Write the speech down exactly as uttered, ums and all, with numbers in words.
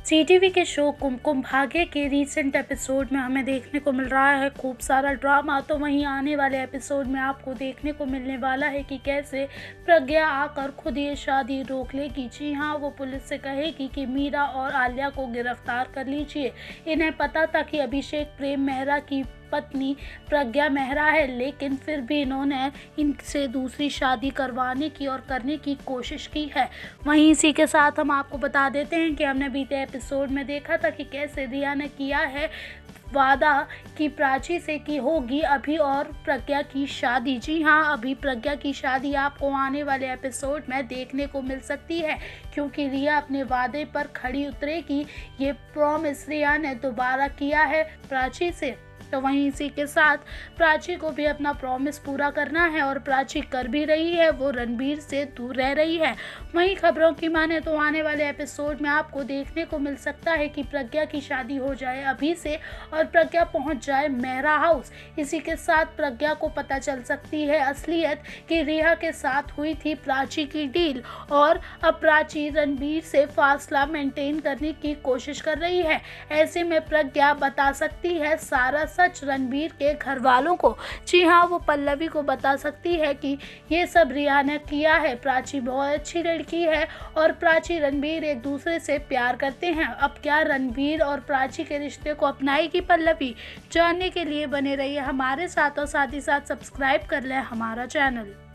जी TV के show Kumkum Bhagya के recent episode में हमें देखने को मिल रहा है खूब सारा ड्रामा। तो वहीं आने वाले एपिसोड में आपको देखने को मिलने वाला है कि कैसे प्रज्ञा आकर खुद ये शादी रोक लेगी। जी हाँ, वो पुलिस से कहेगी कि मीरा और आलिया को गिरफ्तार कर लीजिए। इन्हें पता था कि अभिषेक प्रेम मेहरा की पत्नी प्रज्ञा मेहरा है, लेकिन फिर भी इन्होंने इनसे दूसरी शादी करवाने की और करने की कोशिश की है। वहीं इसी के साथ हम आपको बता देते हैं कि हमने बीते एपिसोड में देखा था कि कैसे रिया ने किया है वादा कि प्राची से की होगी अभी और प्रज्ञा की शादी। जी हाँ, अभी प्रज्ञा की शादी आपको आने वाले एपिसोड में देखने को मिल सकती है, क्योंकि रिया अपने वादे पर खड़ी उतरेगी। ये प्रॉमिस रिया ने दोबारा किया है प्राची से। तो वहीं इसी के साथ प्राची को भी अपना प्रॉमिस पूरा करना है और प्राची कर भी रही है, वो रणबीर से दूर रह रही है। वहीं खबरों की माने तो आने वाले एपिसोड में आपको देखने को मिल सकता है कि प्रज्ञा की शादी हो जाए अभी से और प्रज्ञा पहुंच जाए मेहरा हाउस। इसी के साथ प्रज्ञा को पता चल सकती है असलियत कि रिया के साथ हुई थी प्राची की डील और अब प्राची रणबीर से फासला मेंटेन करने की कोशिश कर रही है। ऐसे में प्रज्ञा बता सकती है सारा सच रणबीर के घर वालों को। जी हाँ, वो पल्लवी को बता सकती है कि ये सब रिया ने किया है। प्राची बहुत अच्छी लड़की है और प्राची रणबीर एक दूसरे से प्यार करते हैं। अब क्या रणबीर और प्राची के रिश्ते को अपनाएगी पल्लवी? जानने के लिए बने रहिए हमारे साथ और साथ ही साथ सब्सक्राइब कर लें हमारा चैनल।